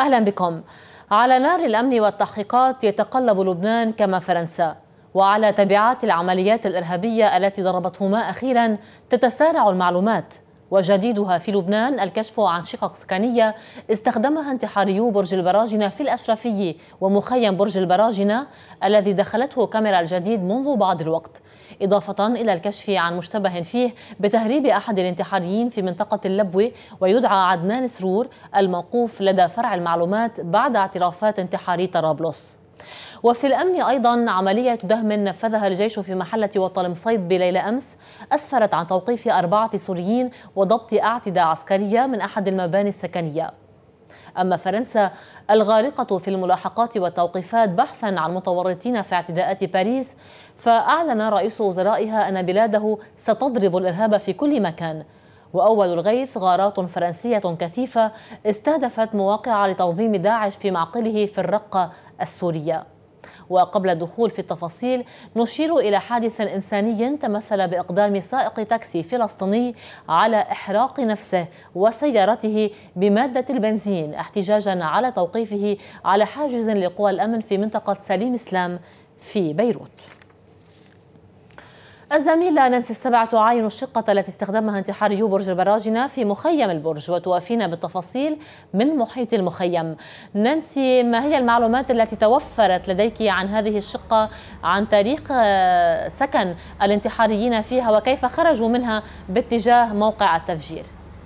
أهلا بكم. على نار الأمن والتحقيقات يتقلب لبنان كما فرنسا، وعلى تبعات العمليات الإرهابية التي ضربتهما أخيرا تتسارع المعلومات. وجديدها في لبنان الكشف عن شقق سكنية استخدمها انتحاريو برج البراجنة في الأشرفية ومخيم برج البراجنة الذي دخلته كاميرا الجديد منذ بعض الوقت، إضافة إلى الكشف عن مشتبه فيه بتهريب أحد الانتحاريين في منطقة اللبوة ويدعى عدنان سرور الموقوف لدى فرع المعلومات بعد اعترافات انتحاري طرابلس. وفي الأمن أيضا عملية دهم نفذها الجيش في محلة وطلمصيد بليلة أمس أسفرت عن توقيف 4 سوريين وضبط أعتدة عسكرية من أحد المباني السكنية. أما فرنسا الغارقة في الملاحقات والتوقيفات بحثا عن متورطين في اعتداءات باريس، فأعلن رئيس وزرائها أن بلاده ستضرب الإرهاب في كل مكان. وأول الغيث غارات فرنسية كثيفة استهدفت مواقع لتنظيم داعش في معقله في الرقة السورية. وقبل الدخول في التفاصيل نشير إلى حادث إنساني تمثل بإقدام سائق تاكسي فلسطيني على إحراق نفسه وسيارته بمادة البنزين احتجاجا على توقيفه على حاجز لقوى الأمن في منطقة سليم إسلام في بيروت. الزميلة نانسي السبع تعاين الشقة التي استخدمها انتحاريو برج البراجنة في مخيم البرج وتوافينا بالتفاصيل من محيط المخيم. نانسي، ما هي المعلومات التي توفرت لديك عن هذه الشقة، عن تاريخ سكن الانتحاريين فيها وكيف خرجوا منها باتجاه موقع التفجير؟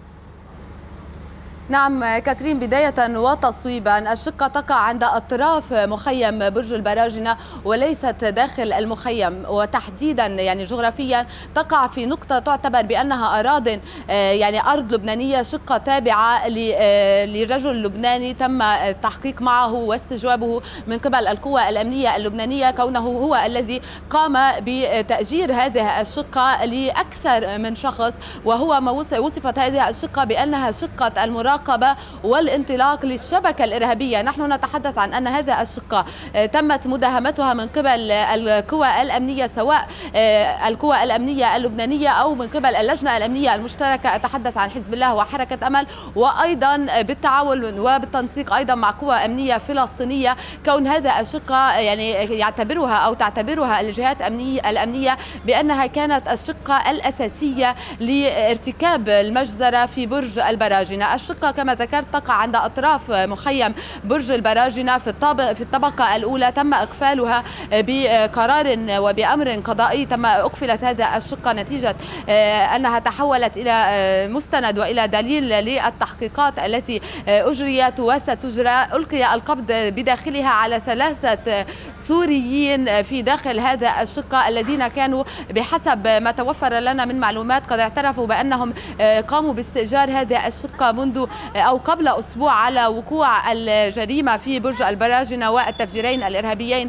نعم كاترين، بداية وتصويبا، الشقة تقع عند أطراف مخيم برج البراجنة وليست داخل المخيم، وتحديدا يعني جغرافيا تقع في نقطة تعتبر بأنها أرض لبنانية، شقة تابعة لرجل لبناني تم التحقيق معه واستجوابه من قبل القوى الأمنية اللبنانية، كونه هو الذي قام بتأجير هذه الشقة لأكثر من شخص، وهو ما وصفت هذه الشقة بأنها شقة المراقبة والانطلاق للشبكة الإرهابية. نحن نتحدث عن أن هذه الشقة تمت مداهمتها من قبل القوى الأمنية، سواء القوى الأمنية اللبنانية أو من قبل اللجنة الأمنية المشتركة، أتحدث عن حزب الله وحركة أمل، وأيضا بالتعاون وبالتنسيق أيضا مع قوى أمنية فلسطينية، كون هذه الشقة تعتبرها الجهات الأمنية بأنها كانت الشقة الأساسية لارتكاب المجزرة في برج البراجنة. الشقة كما ذكرت تقع عند أطراف مخيم برج البراجنة في الطبقة الأولى، تم إقفالها بقرار وبأمر قضائي، أقفلت هذه الشقة نتيجة أنها تحولت إلى مستند وإلى دليل للتحقيقات التي أجريت وستجرى. ألقي القبض بداخلها على 3 سوريين في داخل هذا الشقة الذين كانوا بحسب ما توفر لنا من معلومات قد اعترفوا بأنهم قاموا باستئجار هذه الشقة منذ أو قبل أسبوع على وقوع الجريمة في برج البراجنة والتفجيرين الإرهابيين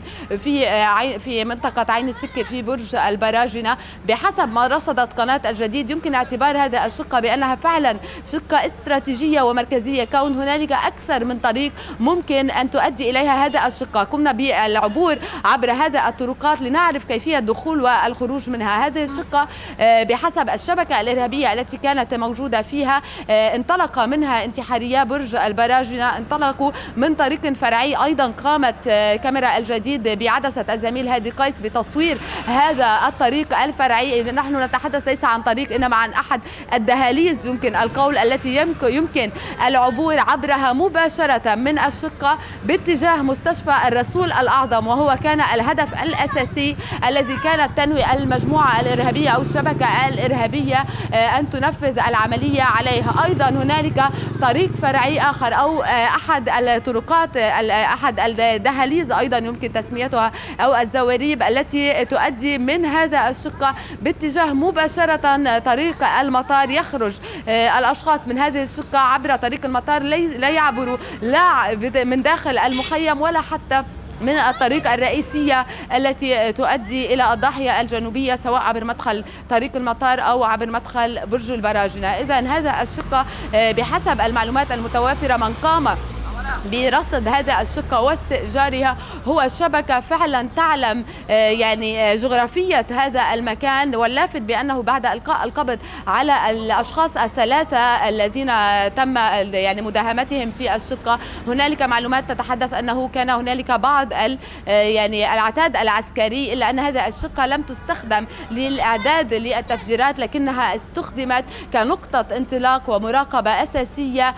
في منطقة عين السكة في برج البراجنة. بحسب ما رصدت قناة الجديد يمكن اعتبار هذه الشقة بأنها فعلا شقة استراتيجية ومركزية، كون هنالك أكثر من طريق ممكن أن تؤدي إليها هذه الشقة. قمنا بالعبور عبر هذه الطرقات لنعرف كيفية الدخول والخروج منها. هذه الشقة بحسب الشبكة الإرهابية التي كانت موجودة فيها انطلق منها انتحاريا برج البراجنة، انطلقوا من طريق فرعي. أيضا قامت كاميرا الجديد بعدسة الزميل هادي قيس بتصوير هذا الطريق الفرعي. نحن نتحدث ليس عن طريق إنما عن أحد الدهاليز يمكن القول التي يمكن العبور عبرها مباشرة من الشقة باتجاه مستشفى الرسول الأعظم، وهو كان الهدف الأساسي الذي كانت تنوي المجموعة الإرهابية أو الشبكة الإرهابية أن تنفذ العملية عليها. أيضا هنالك طريق فرعي آخر أو أحد الطرقات، أحد الدهاليز أيضا يمكن تسميتها أو الزواريب التي تؤدي من هذا الشقة باتجاه مباشرة طريق المطار. يخرج الأشخاص من هذه الشقة عبر طريق المطار، لا يعبروا لا من داخل المخيم ولا حتى من الطريق الرئيسية التي تؤدي إلى الضاحية الجنوبية، سواء عبر مدخل طريق المطار أو عبر مدخل برج البراجنة. إذن هذا الشقة بحسب المعلومات المتوافرة من قام برصد هذه الشقة واستئجارها هو شبكة فعلا تعلم يعني جغرافية هذا المكان، واللافت بأنه بعد إلقاء القبض على الأشخاص الثلاثة الذين تم يعني مداهمتهم في الشقة، هنالك معلومات تتحدث أنه كان هنالك بعض يعني العتاد العسكري، إلا أن هذه الشقة لم تستخدم للإعداد للتفجيرات، لكنها استخدمت كنقطة انطلاق ومراقبة أساسية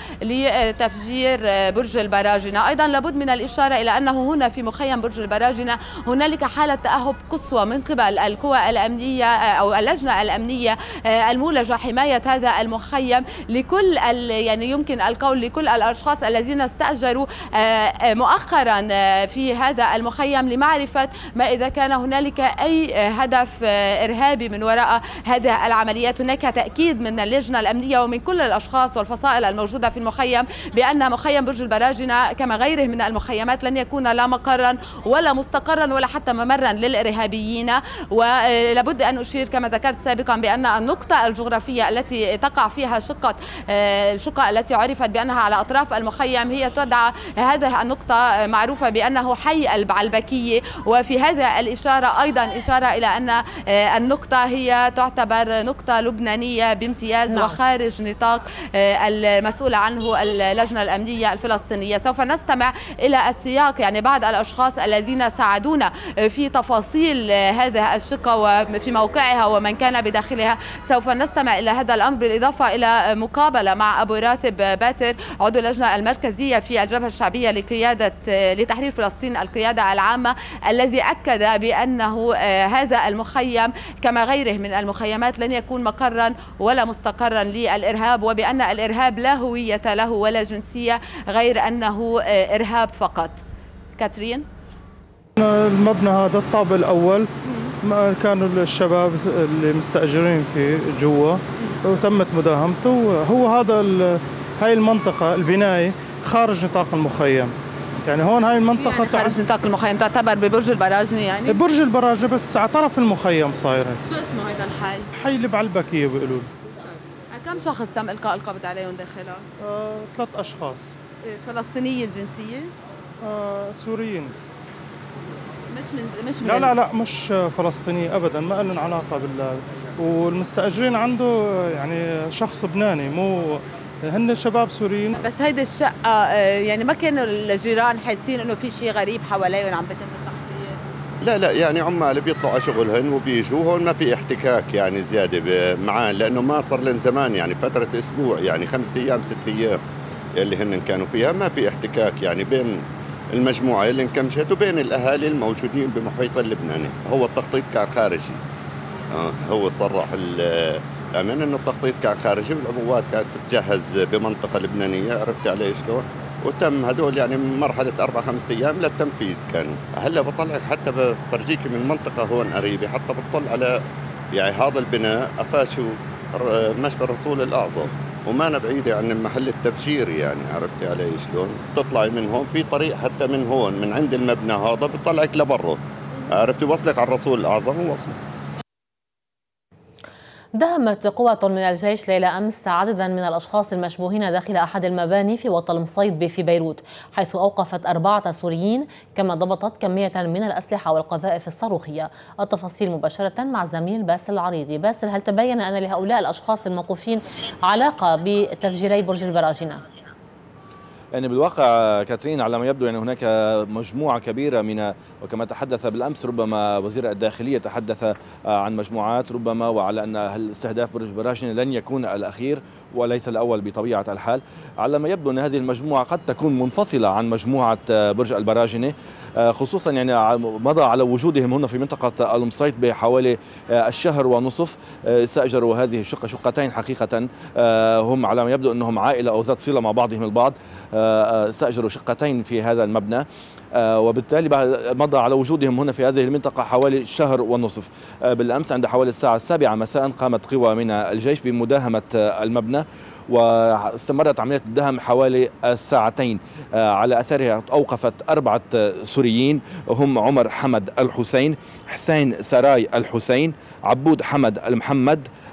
لتفجير برج البراجنة. أيضا لابد من الإشارة إلى أنه هنا في مخيم برج البراجنة هنالك حالة تأهب قصوى من قبل القوى الأمنية أو اللجنة الأمنية المولجة حماية هذا المخيم لكل يعني يمكن القول لكل الأشخاص الذين استأجروا مؤخرا في هذا المخيم لمعرفة ما إذا كان هنالك أي هدف إرهابي من وراء هذه العمليات. هناك تأكيد من اللجنة الأمنية ومن كل الأشخاص والفصائل الموجودة في المخيم بأن مخيم برج البراجنة كما غيره من المخيمات لن يكون لا مقرا ولا مستقرا ولا حتى ممرا للإرهابيين. ولابد أن أشير كما ذكرت سابقا بأن النقطة الجغرافية التي تقع فيها الشقة التي عرفت بأنها على أطراف المخيم هي تدعى هذه النقطة معروفة بأنه حي البعلبكية، وفي هذا الإشارة أيضا إشارة إلى أن النقطة هي تعتبر نقطة لبنانية بامتياز وخارج نطاق المسؤول عنه اللجنة الأمنية الفلسطينية. سوف نستمع إلى السياق، يعني بعض الأشخاص الذين ساعدونا في تفاصيل هذه الشقة وفي موقعها ومن كان بداخلها. سوف نستمع إلى هذا الأمر بالإضافة إلى مقابلة مع أبو راتب باتر عضو اللجنة المركزية في الجبهة الشعبية لتحرير فلسطين القيادة العامة، الذي أكد بأنه هذا المخيم كما غيره من المخيمات لن يكون مقرا ولا مستقرا للإرهاب، وبأن الإرهاب لا هوية له ولا جنسية غير أنه إرهاب فقط. كاترين، المبنى هذا الطابق الأول كانوا الشباب اللي مستأجرين فيه جوا وتمت مداهمته. هو هذا هاي المنطقة البناية خارج نطاق المخيم، يعني هون هاي المنطقة يعني خارج نطاق المخيم تعتبر ببرج البراجنة، يعني برج البراجنة بس على طرف المخيم صايرة. شو اسمه هذا الحي؟ حي البعلبكية بيقولوا. كم شخص تم إلقاء القبض عليهم داخلها؟ 3 أشخاص. فلسطينية الجنسية؟ سوريين. مش لا مش فلسطينية أبدا، ما لهم علاقة والمستأجرين عنده يعني شخص لبناني، مو هن شباب سوريين. بس هيدي الشقة يعني ما كانوا الجيران حاسين إنه في شيء غريب حواليهم عم بتم التغطية؟ لا يعني عمال بيطلعوا شغلهن وبيجوا هون، ما في احتكاك يعني زيادة معاه، لأنه ما صار لهم زمان يعني فترة أسبوع، يعني 5 أيام 6 أيام اللي هن كانوا فيها ما في احتكاك يعني بين المجموعة اللي انكمشت وبين الأهالي الموجودين بمحيط اللبناني. هو التخطيط كان خارجي، هو صرح الأمن إنه التخطيط كان خارجي والعبوات كانت تتجهز بمنطقة لبنانية، عرفت علي شلون؟ وتم هدول يعني مرحلة 4-5 أيام للتنفيذ كانوا. هلا بطلعك حتى بفرجيك من منطقة هون قريبة، حتى بتطل على يعني هذا البناء أفاشو مشفى الرسول الأعظم، وما بعيدة عن المحل التبشيري، يعني عرفتي علي شلون؟ تطلعي من هون في طريق حتى من هون من عند المبنى هذا بتطلعك لبره، عرفتي وصلك على الرسول الأعظم ووصلك. داهمت قوة من الجيش ليلة أمس عددا من الأشخاص المشبوهين داخل أحد المباني في وطن المصيد في بيروت، حيث أوقفت 4 سوريين، كما ضبطت كمية من الأسلحة والقذائف الصاروخية. التفاصيل مباشرة مع الزميل باسل العريضي. باسل، هل تبين أن لهؤلاء الأشخاص الموقوفين علاقة بتفجيري برج البراجنة؟ يعني بالواقع كاترين على ما يبدو يعني هناك مجموعة كبيرة من، وكما تحدث بالأمس ربما وزير الداخلية تحدث عن مجموعات ربما، وعلى أن استهداف برج البراجنة لن يكون الأخير وليس الأول بطبيعة الحال. على ما يبدو أن هذه المجموعة قد تكون منفصلة عن مجموعة برج البراجنة، خصوصا يعني مضى على وجودهم هنا في منطقة المصيد بحوالي 1.5 شهر. استأجروا هذه الشقة، شقتين حقيقة، هم على ما يبدو أنهم عائلة أو ذات صلة مع بعضهم البعض، استأجروا شقتين في هذا المبنى، وبالتالي مضى على وجودهم هنا في هذه المنطقة حوالي 1.5 شهر. بالأمس عند حوالي الساعة 7 مساء قامت قوى من الجيش بمداهمة المبنى، واستمرت عملية الدهم حوالي 2 ساعات. على أثرها أوقفت 4 سوريين، هم عمر حمد الحسين، حسين سراي الحسين، عبود حمد المحمد،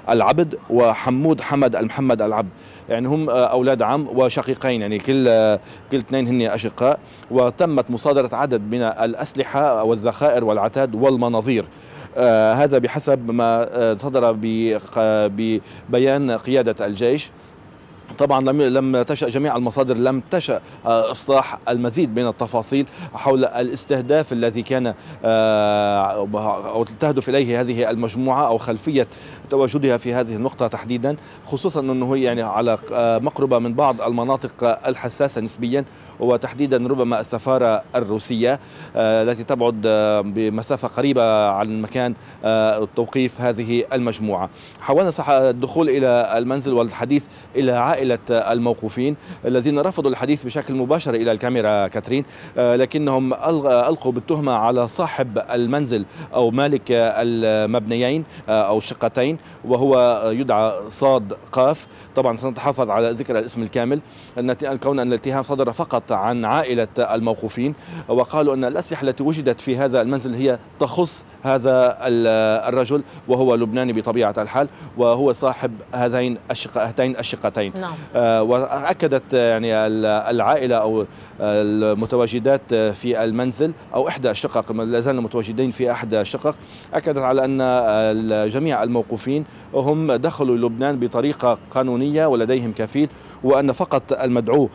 العبد وحمود حمد المحمد العبد، يعني هم أولاد عم وشقيقين، يعني كل اثنين هن أشقاء. وتمت مصادرة عدد من الأسلحة والذخائر والعتاد والمناظير، هذا بحسب ما صدر ببيان قيادة الجيش. طبعا لم تشأ جميع المصادر، لم تشأ إفصاح المزيد من التفاصيل حول الاستهداف الذي كان أو تهدف إليه هذه المجموعة أو خلفية تواجدها في هذه النقطة تحديدا، خصوصا أنه يعني على مقربة من بعض المناطق الحساسة نسبيا، وتحديدا ربما السفارة الروسية التي تبعد بمسافة قريبة عن مكان توقيف هذه المجموعة. حاولنا الدخول إلى المنزل والحديث إلى عائلة الموقوفين الذين رفضوا الحديث بشكل مباشر إلى الكاميرا كاترين، لكنهم ألقوا بالتهمة على صاحب المنزل أو مالك المبنيين أو الشقتين، وهو يدعى صاد قاف. طبعا سنتحافظ على ذكر الاسم الكامل كون أن الاتهام صدر فقط عن عائلة الموقوفين، وقالوا أن الأسلحة التي وجدت في هذا المنزل هي تخص هذا الرجل، وهو لبناني بطبيعة الحال، وهو صاحب هاتين الشقتين. نعم. وأكدت يعني العائلة أو المتواجدات في المنزل أو إحدى الشقق، لا زالنا متواجدين في إحدى الشقق، أكدت على أن جميع الموقوفين هم دخلوا لبنان بطريقة قانونية ولديهم كفيل، وأن فقط المدعو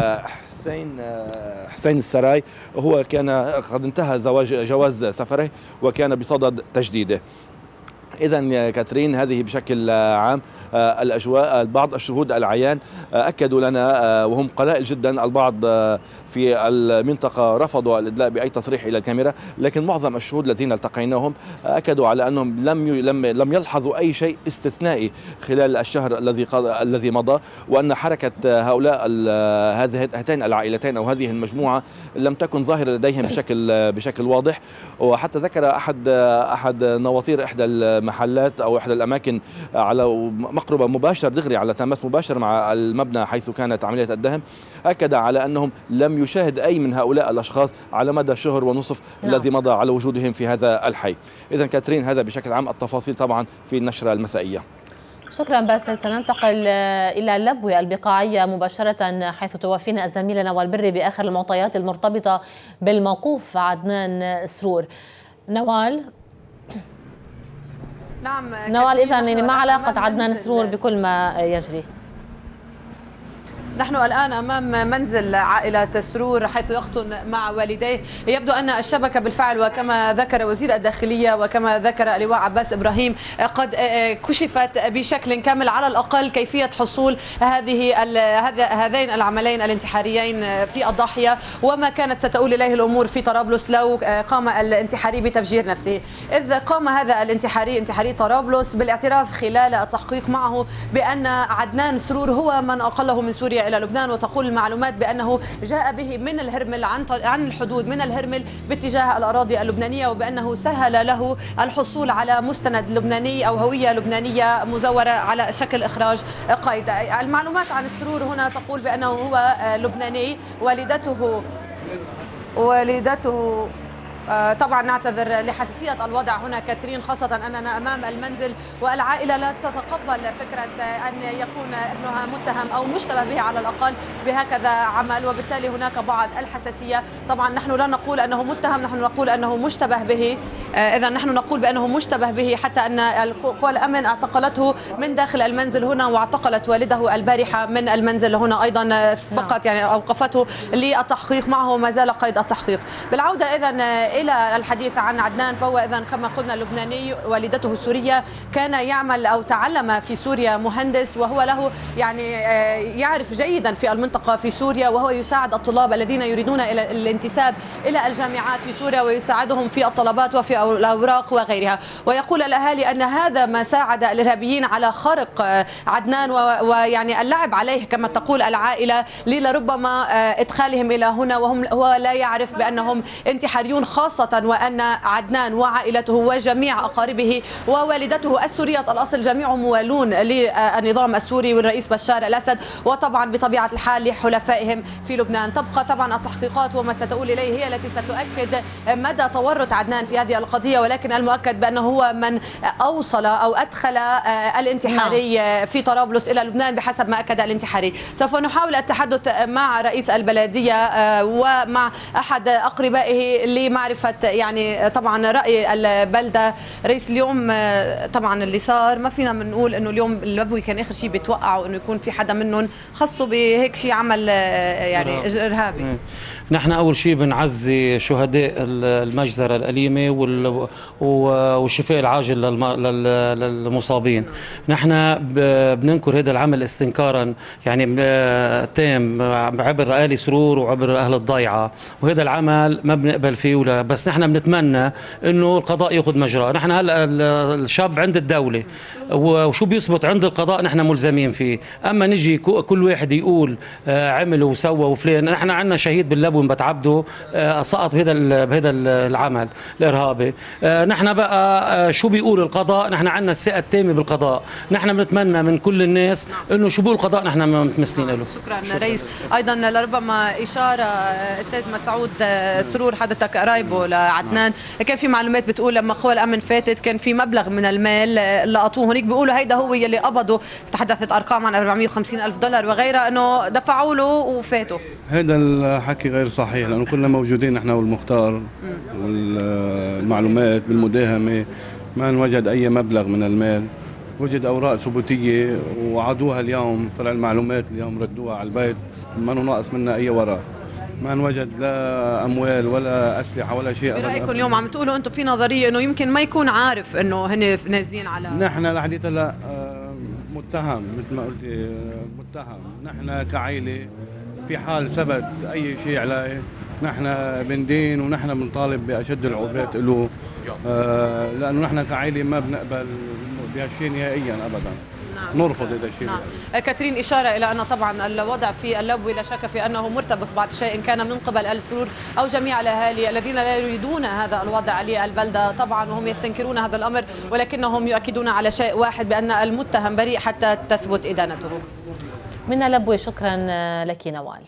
حسين السراي هو كان قد انتهى جواز سفره وكان بصدد تجديده. إذن كاترين هذه بشكل عام الأجواء. بعض الشهود العيان أكدوا لنا وهم قلائل جدا، البعض في المنطقة رفضوا الإدلاء بأي تصريح إلى الكاميرا، لكن معظم الشهود الذين التقيناهم أكدوا على أنهم لم يلحظوا أي شيء استثنائي خلال الشهر الذي مضى، وأن حركة هؤلاء هاتين العائلتين أو هذه المجموعة لم تكن ظاهرة لديهم بشكل واضح. وحتى ذكر أحد نواطير إحدى المحلات أو إحدى الأماكن على مقربة مباشر دغري على تماس مباشر مع المبنى حيث كانت عملية الدهم، أكد على أنهم لم يشاهد أي من هؤلاء الأشخاص على مدى شهر ونصف الذي مضى على وجودهم في هذا الحي. إذن كاترين هذا بشكل عام، التفاصيل طبعا في النشرة المسائية. شكرا باسل. سننتقل إلى اللبوة البقاعية مباشرة حيث توافينا الزميلة نوال بري بآخر المعطيات المرتبطة بالموقوف عدنان سرور. نوال. نعم نوال، إذن ما علاقة عدنان سرور بكل ما يجري؟ نحن الآن أمام منزل عائلة سرور حيث يقطن مع والديه. يبدو أن الشبكة بالفعل وكما ذكر وزير الداخلية وكما ذكر اللواء عباس إبراهيم قد كشفت بشكل كامل على الأقل كيفية حصول هذين العملين الانتحاريين في الضاحية، وما كانت ستؤول إليه الأمور في طرابلس لو قام الانتحاري بتفجير نفسه. إذ قام هذا انتحاري طرابلس بالاعتراف خلال التحقيق معه بأن عدنان سرور هو من أقله من سوريا إلى لبنان، وتقول المعلومات بأنه جاء به من الهرمل عن الحدود من الهرمل باتجاه الأراضي اللبنانية، وبأنه سهل له الحصول على مستند لبناني أو هوية لبنانية مزورة على شكل إخراج قيد. المعلومات عن السرور هنا تقول بأنه هو لبناني، والدته طبعا نعتذر لحساسية الوضع هنا كاترين، خاصة أننا أمام المنزل والعائلة لا تتقبل فكرة أن يكون ابنها متهم أو مشتبه به على الأقل بهكذا عمل، وبالتالي هناك بعض الحساسية. طبعا نحن لا نقول أنه متهم، نحن نقول أنه مشتبه به. إذا نحن نقول بأنه مشتبه به حتى أن قوى الأمن اعتقلته من داخل المنزل هنا، واعتقلت والده البارحة من المنزل هنا أيضا فقط، يعني أوقفته للتحقيق معه وما زال قيد التحقيق. بالعودة إذا إلى الحديث عن عدنان، فهو إذن كما قلنا لبناني، والدته سورية، كان يعمل أو تعلم في سوريا مهندس، وهو له يعني يعرف جيدا في المنطقة في سوريا، وهو يساعد الطلاب الذين يريدون الانتساب إلى الجامعات في سوريا ويساعدهم في الطلبات وفي الأوراق وغيرها. ويقول الأهالي أن هذا ما ساعد الإرهابيين على خرق عدنان ويعني اللعب عليه كما تقول العائلة لربما إدخالهم إلى هنا، وهو لا يعرف بأنهم انتحاريون خاصة وأن عدنان وعائلته وجميع أقاربه ووالدته السورية الأصل جميعهم موالون للنظام السوري والرئيس بشار الأسد، وطبعا بطبيعة الحال لحلفائهم في لبنان. تبقى طبعا التحقيقات وما ستؤول إليه هي التي ستؤكد مدى تورط عدنان في هذه القضية، ولكن المؤكد بأنه هو من أوصل أو أدخل الانتحاري في طرابلس إلى لبنان بحسب ما أكد الانتحاري. سوف نحاول التحدث مع رئيس البلدية ومع أحد أقربائه لمعرفة يعني طبعا رأي البلدة. رئيس اليوم طبعا اللي صار ما فينا بنقول انه اليوم اللبوي كان اخر شيء بيتوقعوا انه يكون في حدا منهم خصوا بهيك شيء عمل يعني ارهابي. نحن اول شيء بنعزي شهداء المجزره الاليمه والشفاء العاجل للمصابين. نحن بننكر هذا العمل استنكارا يعني تام عبر آل سرور وعبر اهل الضيعه، وهذا العمل ما بنقبل فيه ولا بس. نحن بنتمنى انه القضاء ياخذ مجراه. نحن هلا الشاب عند الدوله وشو بيثبت عند القضاء نحن ملزمين فيه. اما نجي كل واحد يقول عمل وسوى وفلان، نحن عندنا شهيد باللبو بتعبده سقط بهذا العمل الارهابي. نحن بقى شو بيقول القضاء، نحن عندنا الثقه التامه بالقضاء. نحن بنتمنى من كل الناس انه شو بيقول القضاء نحن متمسكين له. شكرا رئيس. ايضا لربما اشاره استاذ مسعود سرور حضرتك قرايبه لعدنان، كان في معلومات بتقول لما قوى الامن فاتت كان في مبلغ من المال لقطوه هنيك، بيقولوا هيدا هو يلي قبضوا، تحدثت ارقام عن 450,000 دولار وغيرها، انه دفعوا له وفاتوا. هذا الحكي غير صحيح لانه كنا موجودين نحن والمختار والمعلومات بالمداهمه، ما انوجد اي مبلغ من المال. وجد اوراق ثبوتيه وعادوها اليوم فرع المعلومات اليوم ردوها على البيت، ما ناقص منا اي ورق. ما نوجد لا اموال ولا اسلحه ولا شيء. برايكم اليوم عم تقولوا انتم في نظريه انه يمكن ما يكون عارف انه هن نازلين على نحن لحديت هلا متهم مثل ما قلتي متهم. نحن كعائله في حال ثبت اي شيء عليه نحن بندين ونحن بنطالب باشد العقوبات له، لانه نحن كعائله ما بنقبل بهالشيء نهائيا ابدا. نرفض هذا الشيء. كاترين إشارة إلى أن طبعا الوضع في اللبوي لا شك في أنه مرتبط بعض الشيء إن كان من قبل آل سرور أو جميع الأهالي الذين لا يريدون هذا الوضع للبلدة طبعا، وهم يستنكرون هذا الأمر، ولكنهم يؤكدون على شيء واحد بأن المتهم بريء حتى تثبت إدانته. من اللبوي شكرا لك نوال.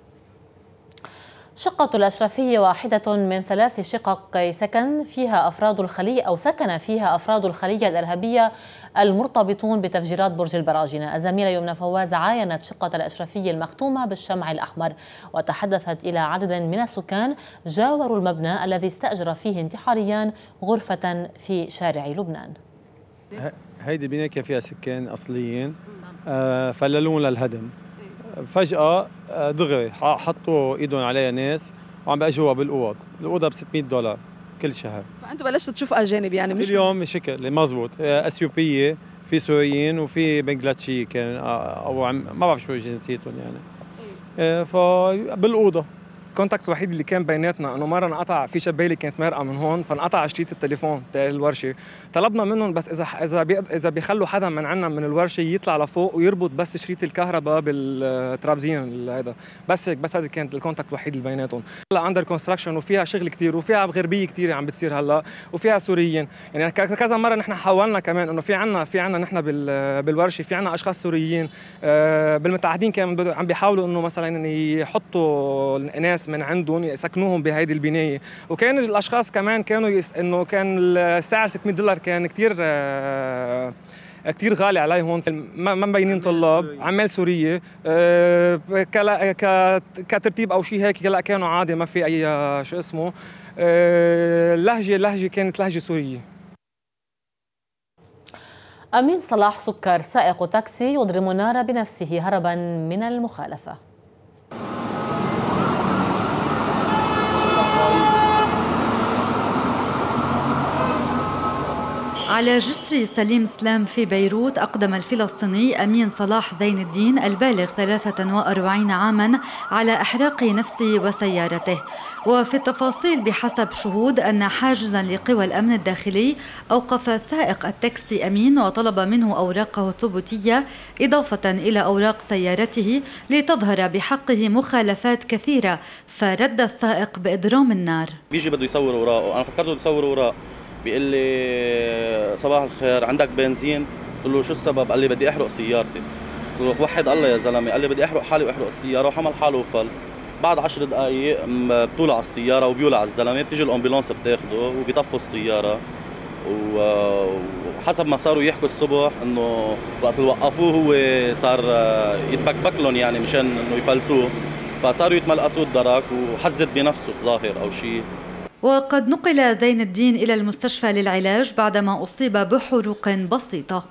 شقة الأشرفية واحدة من 3 شقق سكن فيها أفراد الخلية الإرهابية المرتبطون بتفجيرات برج البراجنة. الزميلة يمنى فواز عاينت شقة الأشرفية المختومة بالشمع الأحمر وتحدثت إلى عدد من السكان جاوروا المبنى الذي استأجر فيه انتحاريان غرفة في شارع لبنان. هيدي بناية كان فيها سكان أصليين فللون للهدم، فجأة دغري حطوا ايدهم عليها ناس وعم بأجوا بالأوض، الأوضة ب$600 كل شهر. فأنتوا بلشتوا تشوفوا أجانب يعني مش اليوم شكل مزبوط، أثيوبية، في سوريين وفي بنغلاديشي كان أو ما بعرف شو جنسيتهم يعني. فبالأوضة الكونتاكت الوحيد اللي كان بيناتنا انه مره انقطع في شبايلي كانت مارقه من هون، فانقطع شريط التليفون تاع الورشه. طلبنا منهم بس اذا بيخلوا حدا من عنا من الورشه يطلع لفوق ويربط بس شريط الكهرباء بالترابزين هذا، بس هيك، بس هذا كانت الكونتاكت الوحيد اللي بيناتهم. هلا اندر كونستراكشن وفيها شغل كثير وفيها غربيه كثير عم بتصير هلا وفيها سوريين، يعني كذا مره نحن حاولنا كمان انه في عنا نحن بالورشه في عنا اشخاص سوريين بالمتعهدين كانوا عم بيحاولوا انه مثلا يحطوا الناس من عندهم يسكنوهم بهيدي البنايه، وكان الاشخاص كمان كانوا انه كان السعر $600 كان كثير غالي عليهم، ما مبينين طلاب عمال سوريه كترتيب او شيء هيك، لا كانوا عادي ما في اي شو اسمه اللهجه كانت لهجه سوريه. أمين صلاح سكر سائق تاكسي يضرم النار بنفسه هربا من المخالفة. على جسر سليم سلام في بيروت أقدم الفلسطيني أمين صلاح زين الدين البالغ 43 عاما على إحراق نفسه وسيارته. وفي التفاصيل بحسب شهود أن حاجزا لقوى الأمن الداخلي أوقف سائق التاكسي أمين وطلب منه أوراقه الثبوتية إضافة إلى أوراق سيارته لتظهر بحقه مخالفات كثيرة، فرد السائق بإضرام النار. بيجي بده يصور أوراقه، أنا فكرته بده يصور أوراق، بيقول لي صباح الخير عندك بنزين؟ قلت له شو السبب؟ قال لي بدي أحرق سيارتي. قلت له وحد الله يا زلمة. قال لي بدي أحرق حالي وأحرق السيارة، وحمل حاله وفل. بعد 10 دقائق بتولع السيارة وبيولع الزلمة، بتيجي الأمبولانس بتاخده وبيطفوا السيارة. وحسب ما صاروا يحكوا الصبح انه وقت وقفوه هو صار يتبكبك لهم يعني مشان انه يفلتوه، فصاروا يتملقسوا الدرك وحزت بنفسه الظاهر او شيء. وقد نقل زين الدين إلى المستشفى للعلاج بعدما أصيب بحروق بسيطة.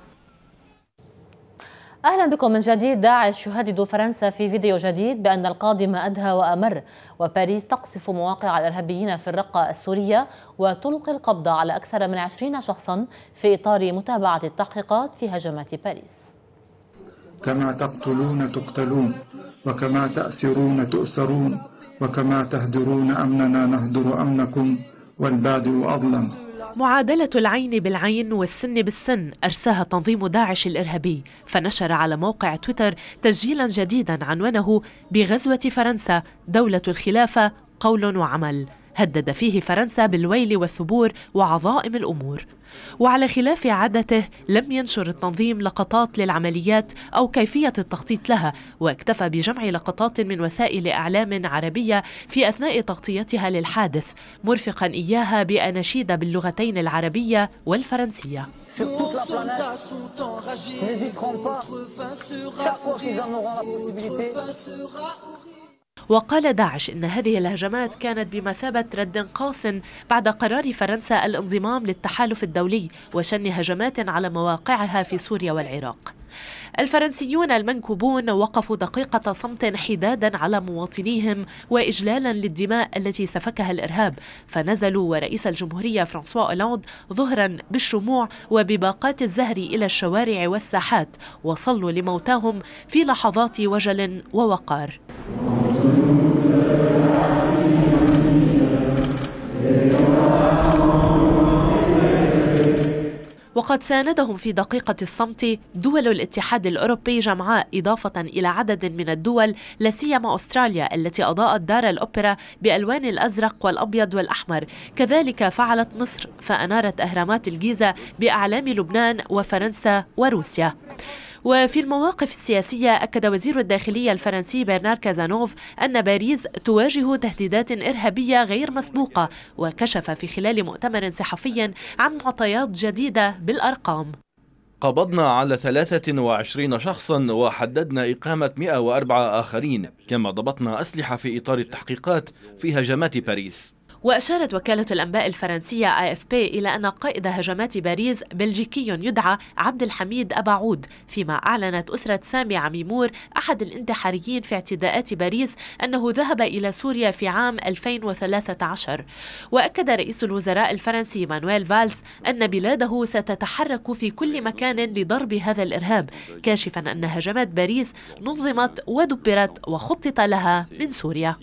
أهلا بكم من جديد. داعش يهدد فرنسا في فيديو جديد بأن القادم أدهى وأمر، وباريس تقصف مواقع الإرهابيين في الرقة السورية وتلقي القبض على أكثر من 20 شخصا في إطار متابعة التحقيقات في هجمات باريس. كما تقتلون تقتلون، وكما تأسرون تؤسرون، وكما تهدرون أمننا نهدر أمنكم، والبادئ أظلم. معادلة العين بالعين والسن بالسن أرساها تنظيم داعش الإرهابي، فنشر على موقع تويتر تسجيلا جديدا عنوانه بغزوة فرنسا دولة الخلافة قول وعمل، هدد فيه فرنسا بالويل والثبور وعظائم الأمور. وعلى خلاف عادته لم ينشر التنظيم لقطات للعمليات أو كيفية التخطيط لها، واكتفى بجمع لقطات من وسائل إعلام عربية في أثناء تغطيتها للحادث، مرفقا إياها بأناشيد باللغتين العربية والفرنسية. وقال داعش إن هذه الهجمات كانت بمثابة رد قاس بعد قرار فرنسا الانضمام للتحالف الدولي وشن هجمات على مواقعها في سوريا والعراق. الفرنسيون المنكوبون وقفوا دقيقة صمت حدادا على مواطنيهم وإجلالا للدماء التي سفكها الإرهاب، فنزلوا ورئيس الجمهورية فرانسوا أولاند ظهرا بالشموع وبباقات الزهر إلى الشوارع والساحات، وصلوا لموتاهم في لحظات وجل ووقار. وقد ساندهم في دقيقة الصمت دول الاتحاد الأوروبي جمعاء، إضافة إلى عدد من الدول لا سيما أستراليا التي أضاءت دار الأوبرا بألوان الأزرق والأبيض والأحمر. كذلك فعلت مصر فأنارت أهرامات الجيزة بأعلام لبنان وفرنسا وروسيا. وفي المواقف السياسية أكد وزير الداخلية الفرنسي برنار كازانوف أن باريس تواجه تهديدات إرهابية غير مسبوقة، وكشف في خلال مؤتمر صحفي عن معطيات جديدة بالأرقام. قبضنا على 23 شخصا وحددنا إقامة 104 آخرين، كما ضبطنا أسلحة في إطار التحقيقات في هجمات باريس. وأشارت وكالة الأنباء الفرنسية AFP إلى أن قائد هجمات باريس بلجيكي يدعى عبد الحميد أبا عود، فيما أعلنت أسرة سامي عميمور أحد الانتحاريين في اعتداءات باريس أنه ذهب إلى سوريا في عام 2013. وأكد رئيس الوزراء الفرنسي مانويل فالس أن بلاده ستتحرك في كل مكان لضرب هذا الإرهاب، كاشفا أن هجمات باريس نظمت ودبرت وخطط لها من سوريا.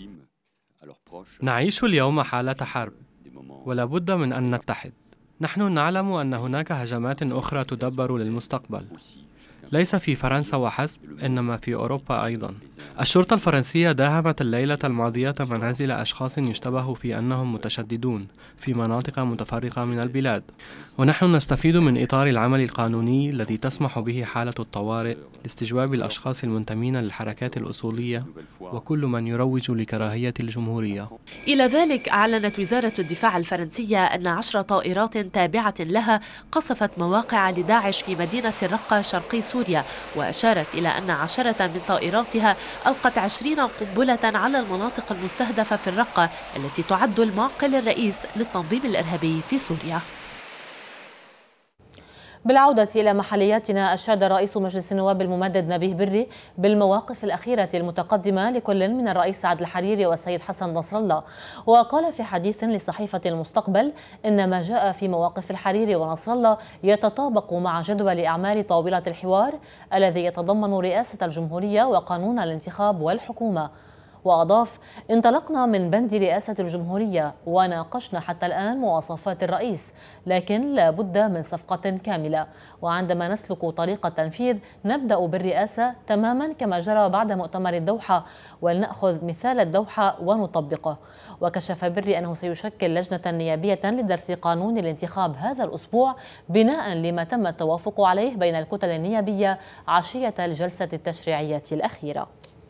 نعيش اليوم حالة حرب، ولا بد من أن نتحد. نحن نعلم أن هناك هجمات أخرى تدبر للمستقبل، ليس في فرنسا وحسب، إنما في أوروبا أيضا. الشرطة الفرنسية داهمت الليلة الماضية منازل أشخاص يشتبه في أنهم متشددون في مناطق متفرقة من البلاد، ونحن نستفيد من إطار العمل القانوني الذي تسمح به حالة الطوارئ لاستجواب الأشخاص المنتمين للحركات الأصولية وكل من يروج لكراهية الجمهورية. إلى ذلك أعلنت وزارة الدفاع الفرنسية أن 10 طائرات تابعة لها قصفت مواقع لداعش في مدينة الرقة شرقي سوريا، وأشارت إلى أن 10 من طائراتها ألقت 20 قنبلة على المناطق المستهدفة في الرقة التي تعد المعقل الرئيس للتنظيم الإرهابي في سوريا. بالعودة إلى محلياتنا، أشاد رئيس مجلس النواب الممدد نبيه بري بالمواقف الأخيرة المتقدمة لكل من الرئيس سعد الحريري والسيد حسن نصر الله. وقال في حديث لصحيفة المستقبل إن ما جاء في مواقف الحريري ونصر الله يتطابق مع جدول أعمال طاولة الحوار الذي يتضمن رئاسة الجمهورية وقانون الانتخاب والحكومة. وأضاف: انطلقنا من بند رئاسة الجمهورية وناقشنا حتى الآن مواصفات الرئيس، لكن لا بد من صفقة كاملة، وعندما نسلك طريق التنفيذ نبدأ بالرئاسة تماما كما جرى بعد مؤتمر الدوحة، ولنأخذ مثال الدوحة ونطبقه. وكشف بري أنه سيشكل لجنة نيابية لدرس قانون الانتخاب هذا الأسبوع بناء لما تم التوافق عليه بين الكتل النيابية عشية الجلسة التشريعية الأخيرة.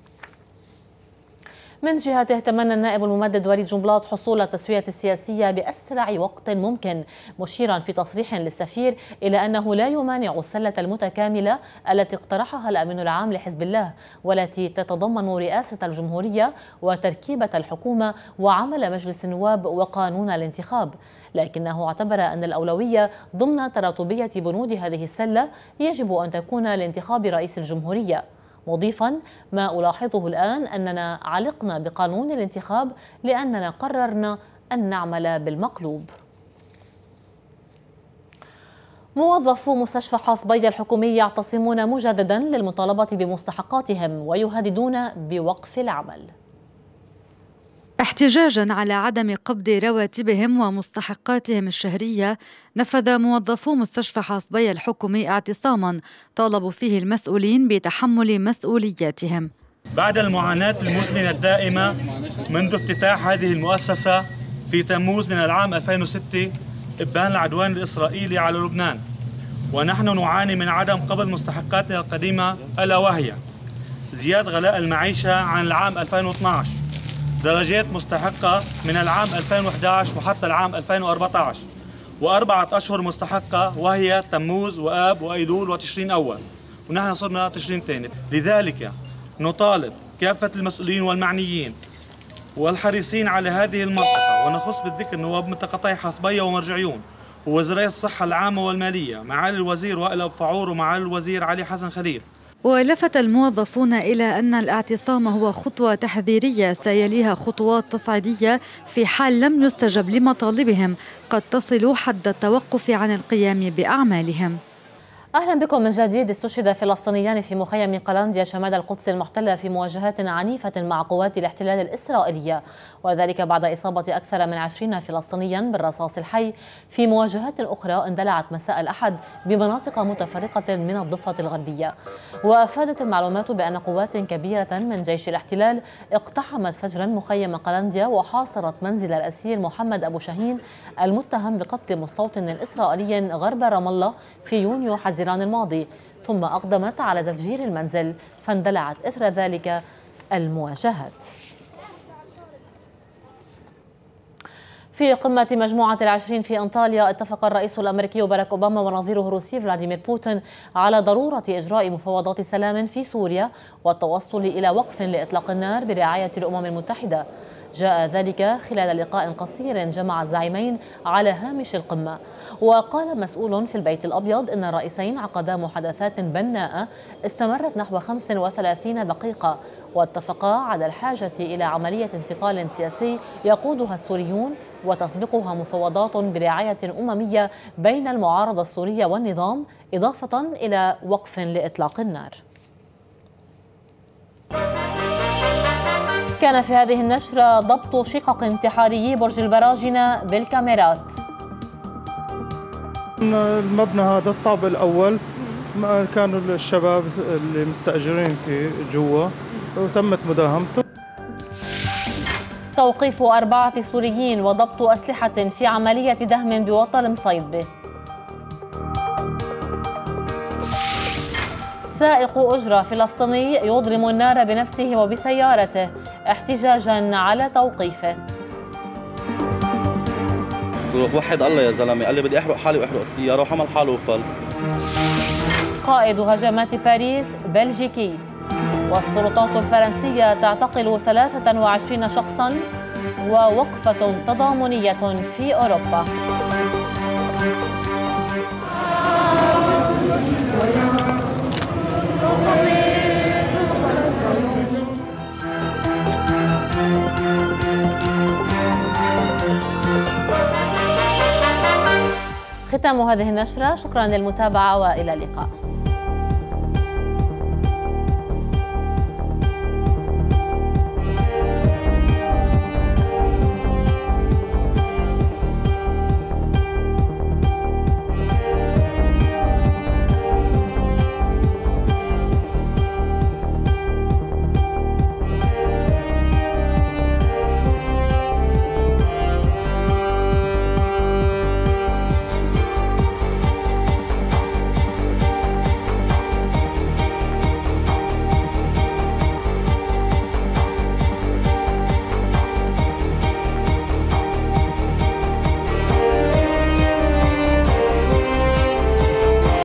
من جهته تمنى النائب الممدد وليد جنبلاط حصول التسوية السياسية بأسرع وقت ممكن، مشيرا في تصريح للسفير إلى أنه لا يمانع السلة المتكاملة التي اقترحها الأمين العام لحزب الله والتي تتضمن رئاسة الجمهورية وتركيبة الحكومة وعمل مجلس النواب وقانون الانتخاب، لكنه اعتبر أن الأولوية ضمن تراتبية بنود هذه السلة يجب أن تكون لانتخاب رئيس الجمهورية، مضيفا: ما ألاحظه الآن أننا علقنا بقانون الانتخاب لأننا قررنا أن نعمل بالمقلوب. موظفو مستشفى حاصبية الحكومي يعتصمون مجددا للمطالبة بمستحقاتهم ويهددون بوقف العمل احتجاجا على عدم قبض رواتبهم ومستحقاتهم الشهرية. نفذ موظفو مستشفى حاصبية الحكومي اعتصاما طالبوا فيه المسؤولين بتحمل مسؤولياتهم بعد المعاناة المزمنة الدائمة منذ افتتاح هذه المؤسسة في تموز من العام 2006 إبان العدوان الإسرائيلي على لبنان، ونحن نعاني من عدم قبض مستحقاتنا القديمة، ألا وهي زيادة غلاء المعيشة عن العام 2012، درجات مستحقة من العام 2011 وحتى العام 2014، وأربعة أشهر مستحقة وهي تموز وآب وأيلول وتشرين أول، ونحن صرنا تشرين ثاني. لذلك نطالب كافة المسؤولين والمعنيين والحريصين على هذه المنطقة، ونخص بالذكر نواب منطقتي حصبية ومرجعيون ووزيري الصحة العامة والمالية معالي الوزير وائل أبو فعور ومعالي الوزير علي حسن خليل. ولفت الموظفون إلى أن الاعتصام هو خطوة تحذيرية سيليها خطوات تصعيدية في حال لم يستجب لمطالبهم قد تصل حد التوقف عن القيام بأعمالهم. أهلا بكم من جديد. استشهد فلسطينيان في مخيم قلانديا شمال القدس المحتلة في مواجهات عنيفة مع قوات الاحتلال الإسرائيلية، وذلك بعد إصابة أكثر من 20 فلسطينيا بالرصاص الحي في مواجهات أخرى اندلعت مساء الأحد بمناطق متفرقة من الضفة الغربية. وأفادت المعلومات بأن قوات كبيرة من جيش الاحتلال اقتحمت فجرا مخيم قلانديا وحاصرت منزل الأسير محمد أبو شاهين المتهم بقتل مستوطن إسرائيلي غرب رام الله في يونيو حزيران الماضي، ثم أقدمت على تفجير المنزل فاندلعت إثر ذلك المواجهات. في قمة مجموعة العشرين في أنطاليا اتفق الرئيس الأمريكي باراك أوباما ونظيره الروسي فلاديمير بوتين على ضرورة إجراء مفاوضات سلام في سوريا والتوصل إلى وقف لإطلاق النار برعاية الأمم المتحدة. جاء ذلك خلال لقاء قصير جمع الزعيمين على هامش القمة. وقال مسؤول في البيت الأبيض إن الرئيسين عقدا محادثات بناءة استمرت نحو 35 دقيقة، واتفقا على الحاجة إلى عملية انتقال سياسي يقودها السوريون وتسبقها مفاوضات برعاية أممية بين المعارضة السورية والنظام، إضافة إلى وقف لإطلاق النار. كان في هذه النشرة ضبط شقق انتحاريي برج البراجنة بالكاميرات. المبنى هذا الطابق الأول كانوا الشباب اللي مستأجرين فيه جوا وتمت مداهمته. توقيف 4 سوريين وضبط أسلحة في عملية دهم بوطن مصيدبة. سائق أجرة فلسطيني يضرم النار بنفسه وبسيارته احتجاجا على توقيفه. وحد الله يا زلمه، قال لي بدي احرق حالي واحرق السياره وحمل حاله وفل. قائد هجمات باريس بلجيكي. والسلطات الفرنسية تعتقل 23 شخصا ووقفة تضامنية في أوروبا. ختام هذه النشرة، شكرا للمتابعة وإلى اللقاء.